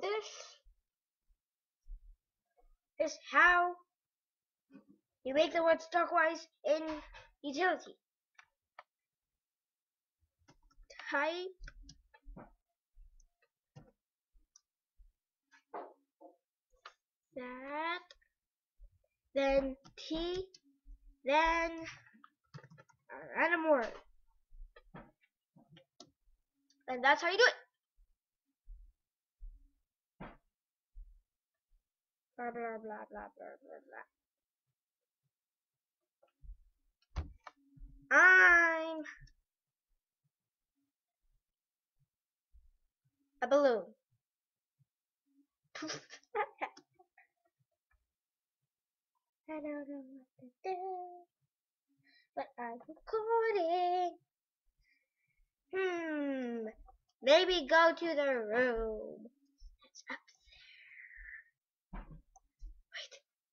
this is how you make the word Starkwise in utility. Type that, then T, then a random word. And that's how you do it. Blah, blah, blah, blah, blah, blah, blah. I'm a balloon. I don't know what to do, but I'm recording. Maybe go to the room. It's up there. Wait.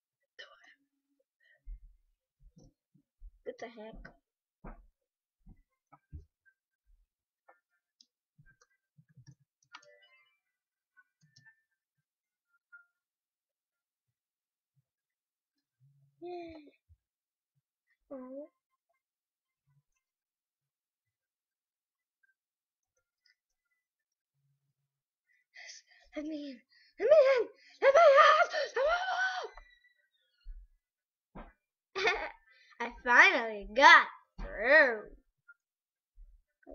What the heck? Oh. Let me in. Let me in. Let me in. I finally got through. I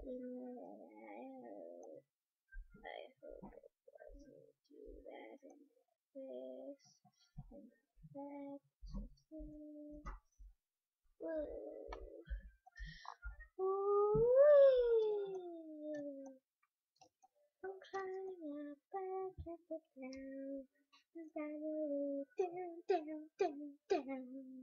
hope it doesn't do that and this and that. Whoa. I'm climbing up back at the down. Down.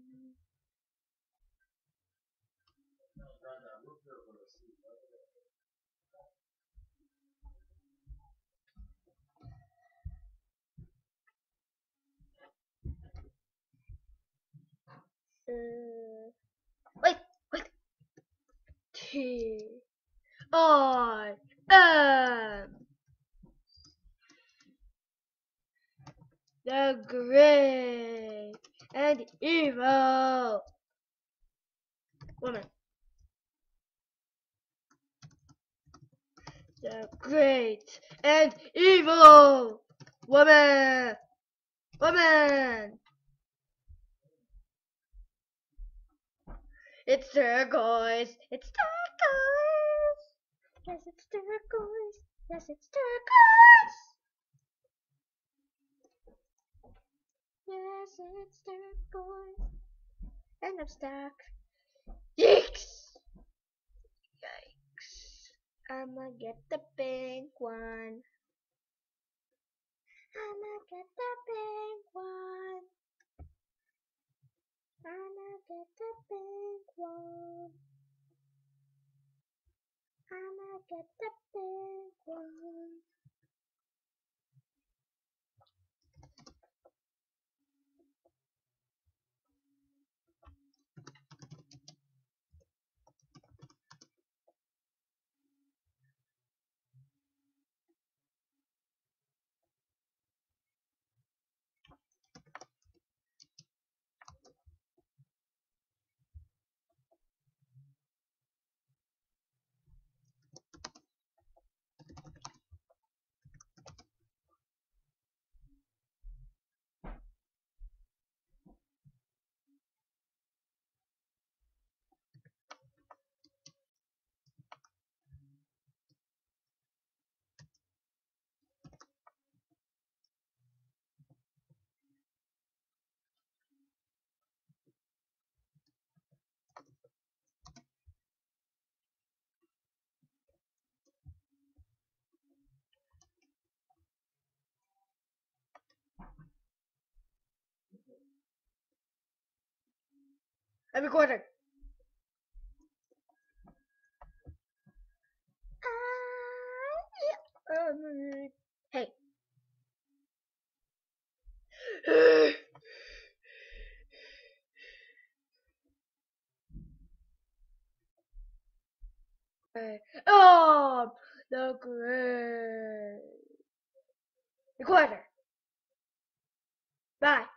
Wait. T-I-M. The great and evil woman. The great and evil woman. It's turquoise. It's turquoise. Yes, it's turquoise. Yes, it's turquoise. Yes, it's turquoise. And I'm stuck. Yikes! I'ma get the pink one. I'ma get the pink one. I'ma get the pink one. I'ma get the pink one. I'm recording. Hey. Oh, the great Recorder. Bye.